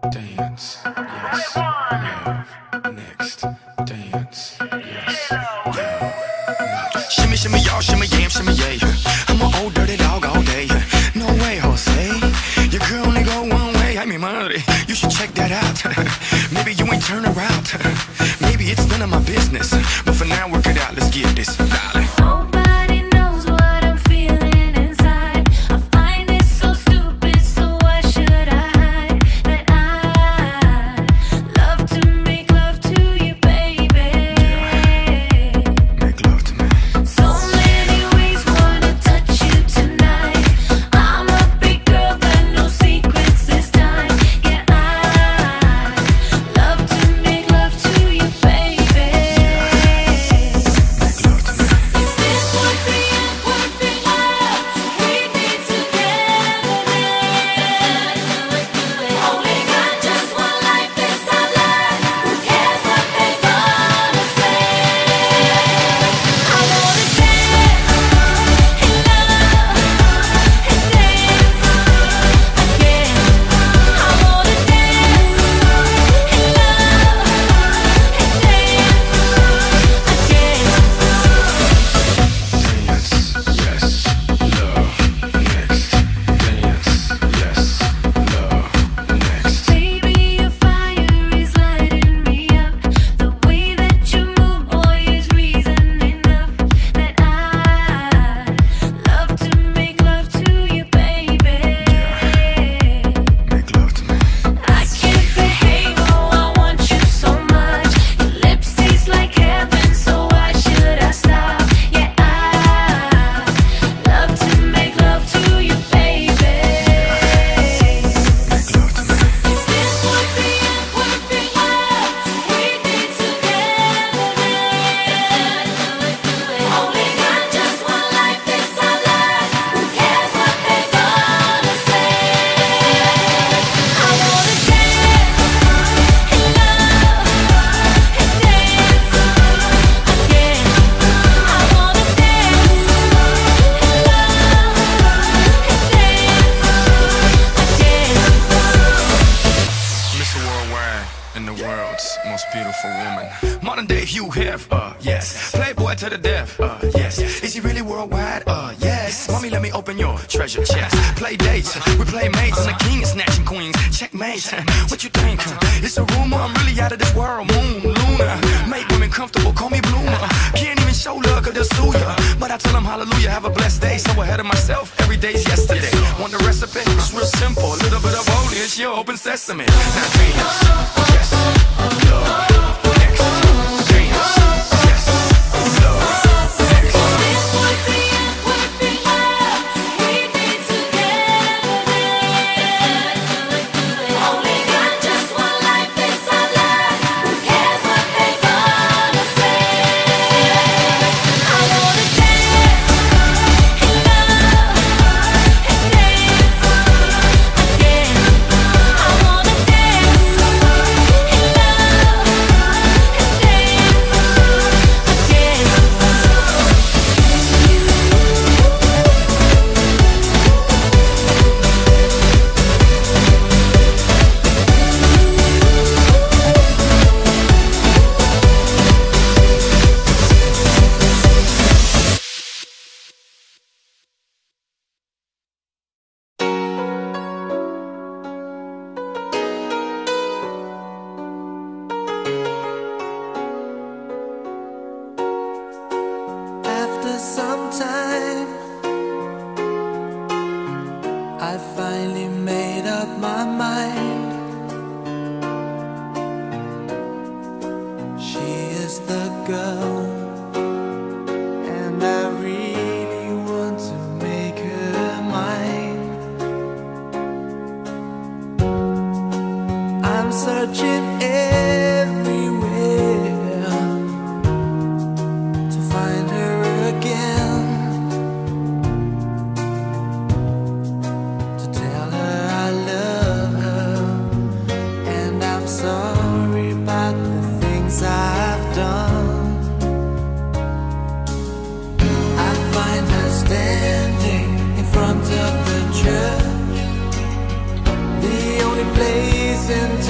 Dance, yes, love, next. Dance, yes, love, next. Shimmy, shimmy, y'all, shimmy, yam, shimmy, yeah. I'm an old dirty dog all day. No way, Jose. Your girl only go one way. I mean, money. You should check that out. Maybe you ain't turn around. Maybe it's none of my business. But for now, work it out. Let's get this, darling. And the world's most beautiful woman. Modern day Hugh Hef, yes. Playboy to the death, yes. Is he really worldwide? Yes. Mommy, let me open your treasure chest. Play dates, we play mates, and the king is snatching queens. Checkmate, what you think? It's a rumor, I'm really out of this world. Moon, Luna, make women comfortable, call me Bloomer. Can't even show love, cause they'll sue ya. But I tell them hallelujah, have a blessed day. So ahead of myself, every day's yesterday. Want the recipe? It's real simple. A little bit of holy, it's your open sesame. Now dance, yes, love, next. Dance, yes, love, next. This would be it, would be love. We'd be together. Only got just one life, this our life. Who cares what they gonna say? I wanna dance and love and dance again. I wanna dance and love and dance again. After some time, I finally made up my mind. She is the girl, and I really want to make her mine. I'm searching everywhere to find her again, to tell her I love her, and I'm sorry about the things I've done. I find her standing in front of the church, the only place in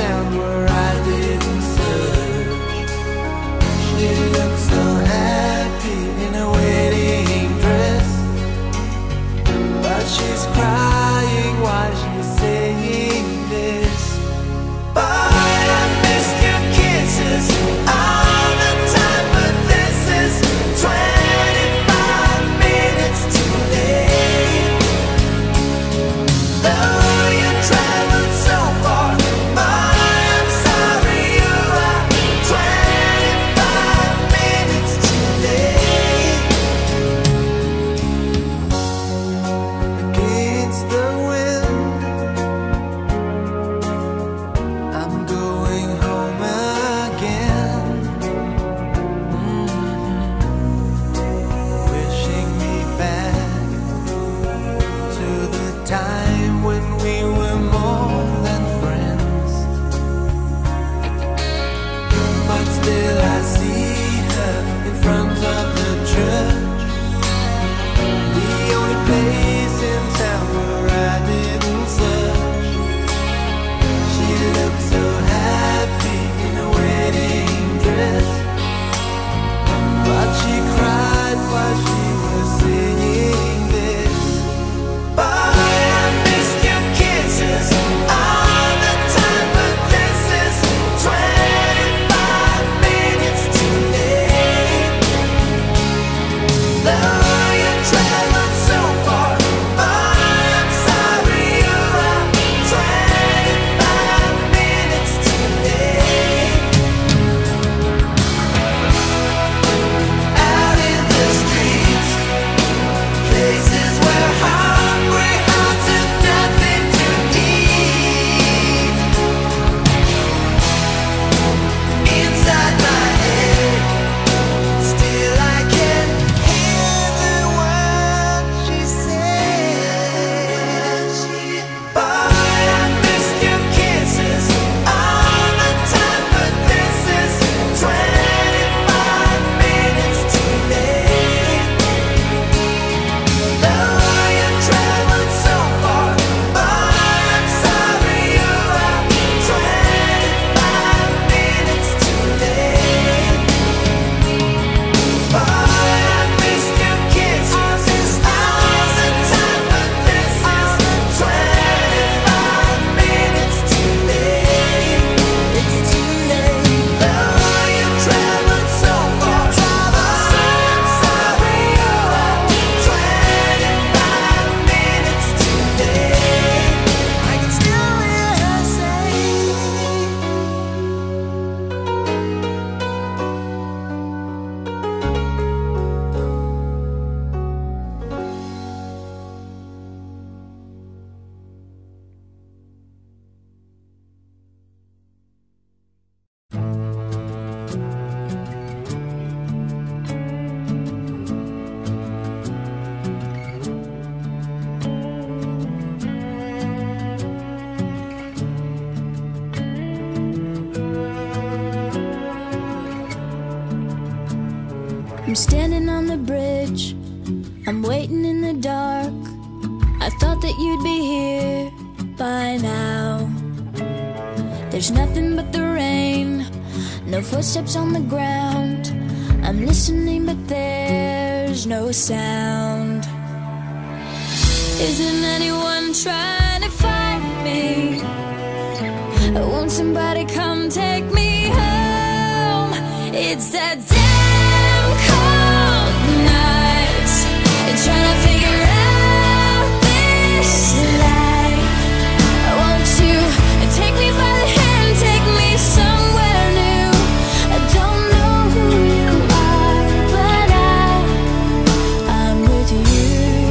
I'm standing on the bridge, I'm waiting in the dark. I thought that you'd be here by now. There's nothing but the rain, no footsteps on the ground. I'm listening but there's no sound. Isn't anyone trying to find me? Won't somebody come take me home? It's that damn cold night, trying to figure out this life. Won't you take me by the hand, take me somewhere new? I don't know who you are, but I'm with you.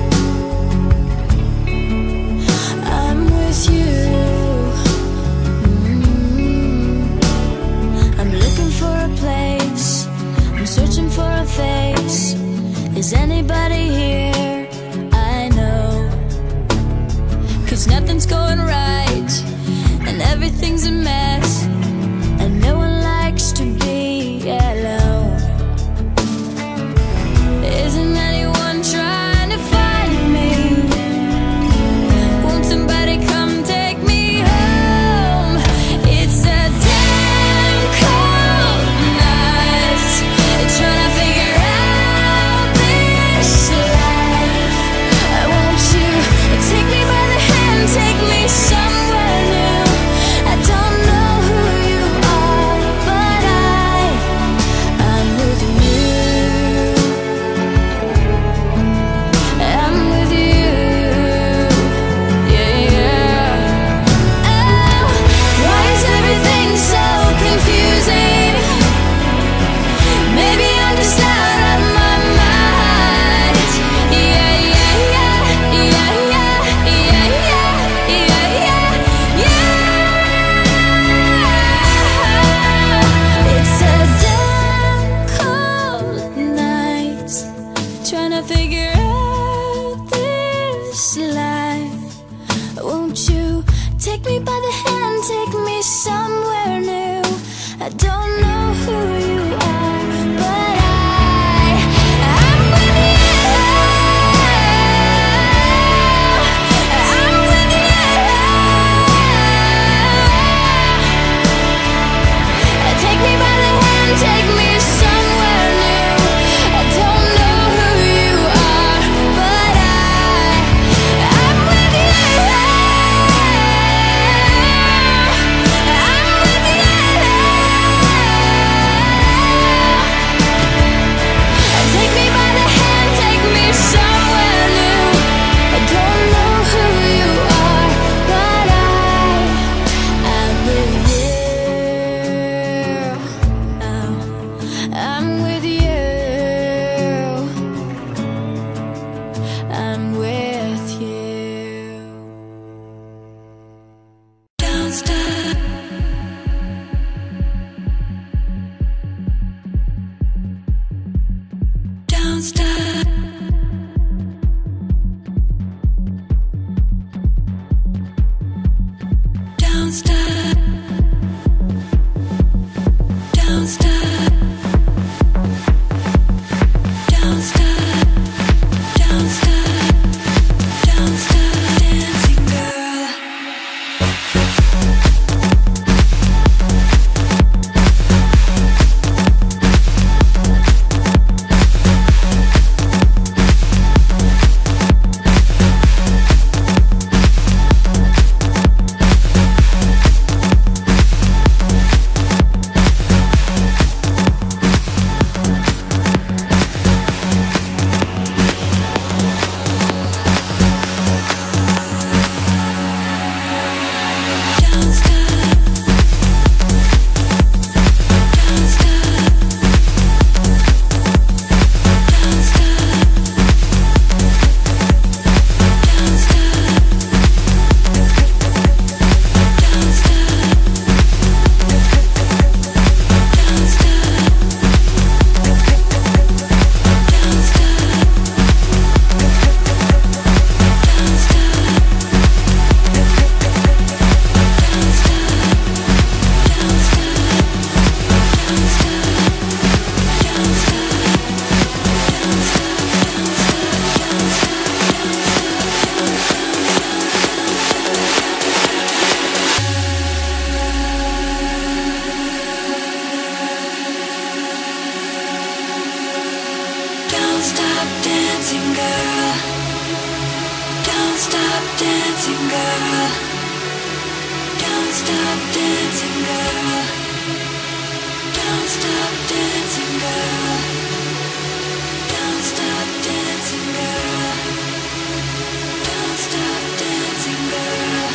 I'm with you. I'm looking for a place, I'm searching for a face. Is anybody here? I know, 'cause nothing's going right and everything's a mess, and no one likes to be alone. Isn't anyone trying to find me? Won't somebody come take me home? It's a damn cold night, trying to figure out this life. dancing, girl. Don't stop dancing, girl. Don't stop dancing, girl. Don't stop dancing, girl. Don't stop dancing, girl.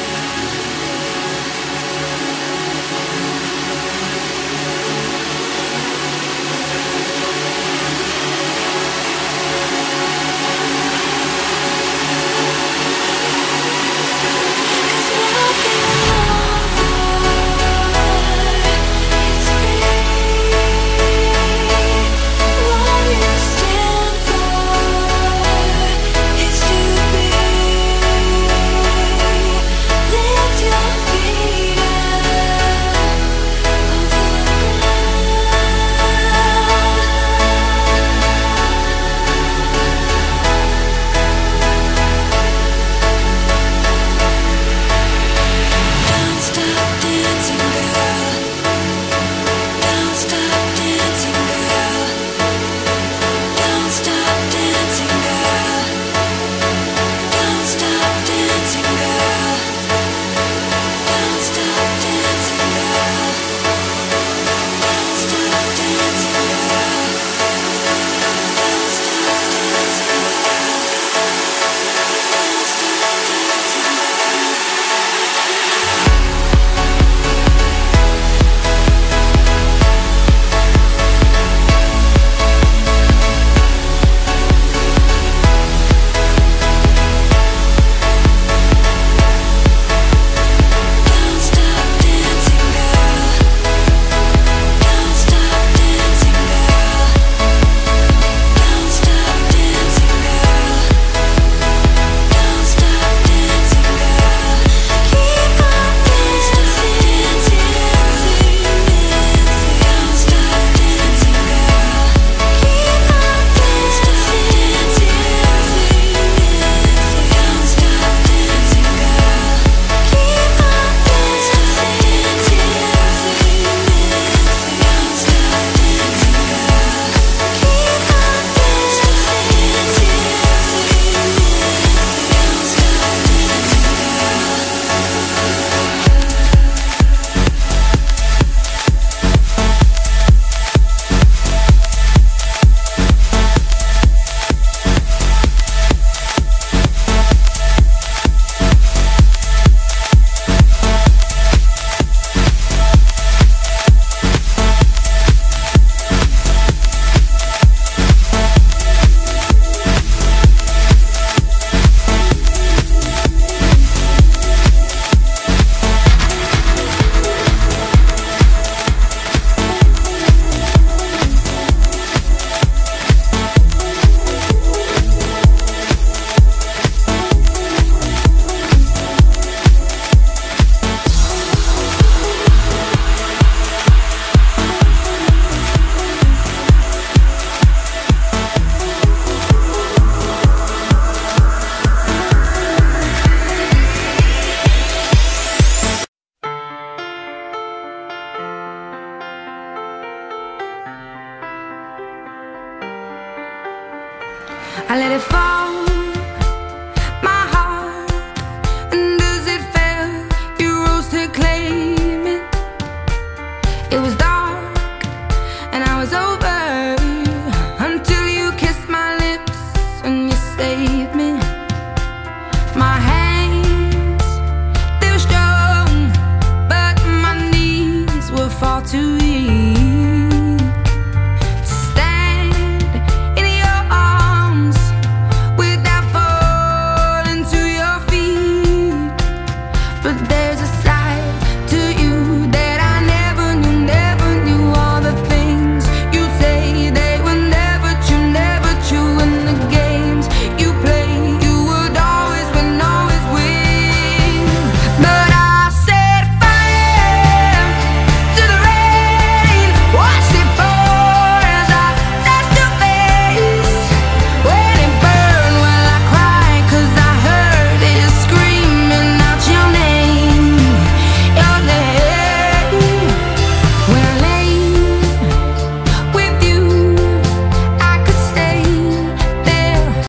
I let it fall, my heart, and as it fell, you rose to claim it. It was dark, and I was over, until you kissed my lips and you saved me. My hands, they were strong, but my knees were far too weak.